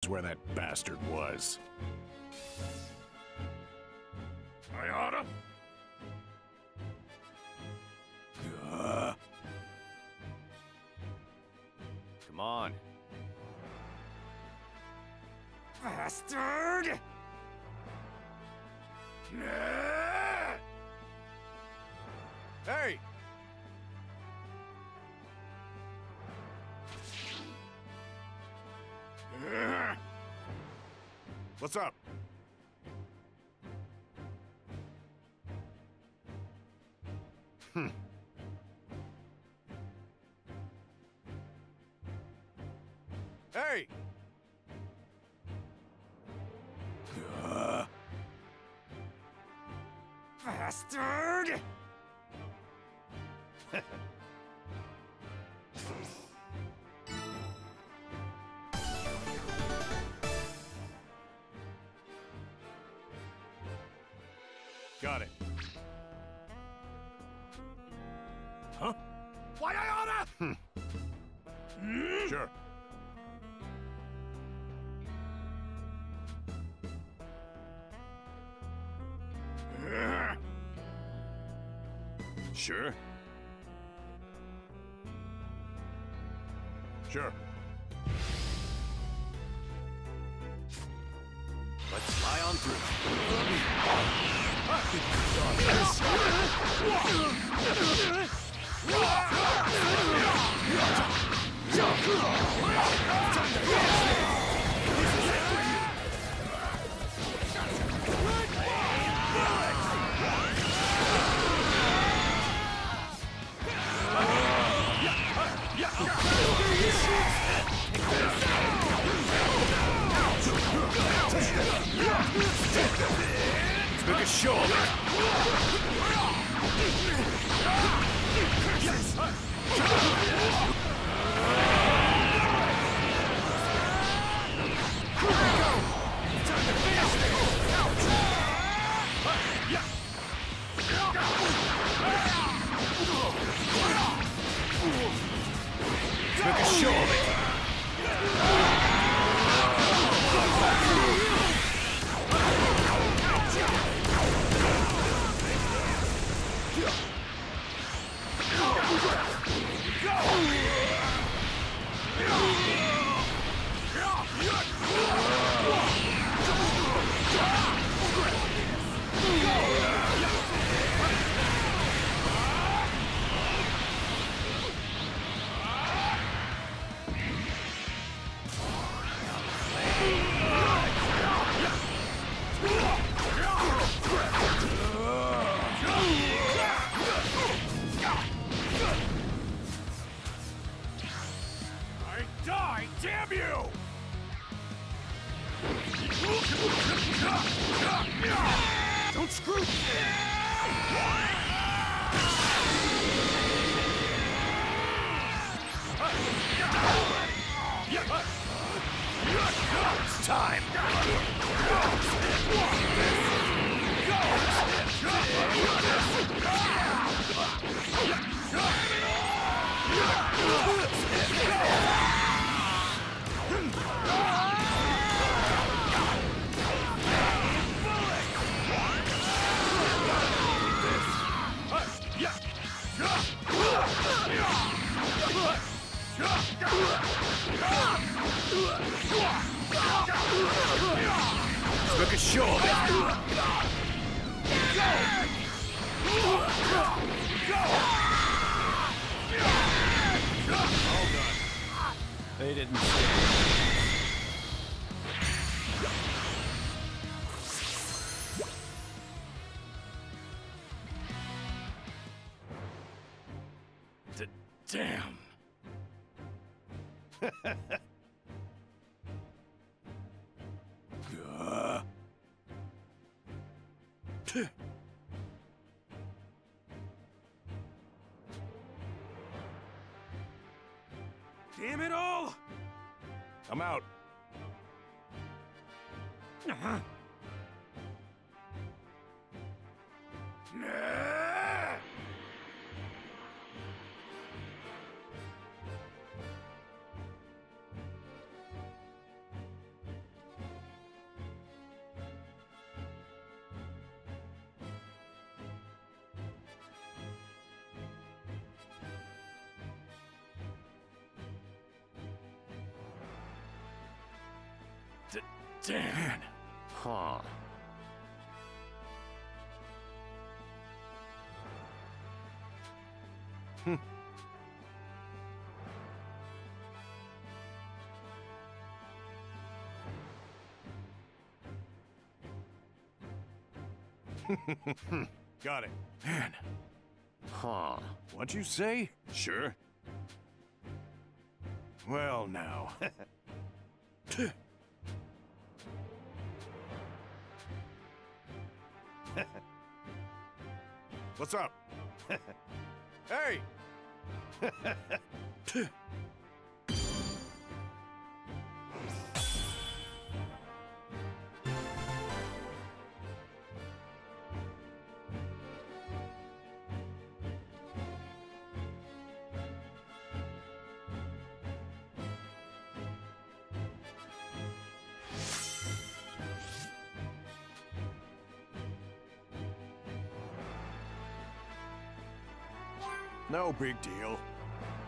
where that bastard was. I oughta. Come on. Bastard! Hey! What's up? Hey! Bastard! Got it. Huh? Why I oughta? Sure. Sure. Sure. Let's fly on through. Let's make a show of it. Let's make a show of it. Die, damn you! Don't screw! It's time. Let's make a show of it. They didn't Damn. Damn it all! I'm out. Damn. Huh. Got it. Man. Huh. What you say? Sure. Well, now. What's up? Hey! No big deal.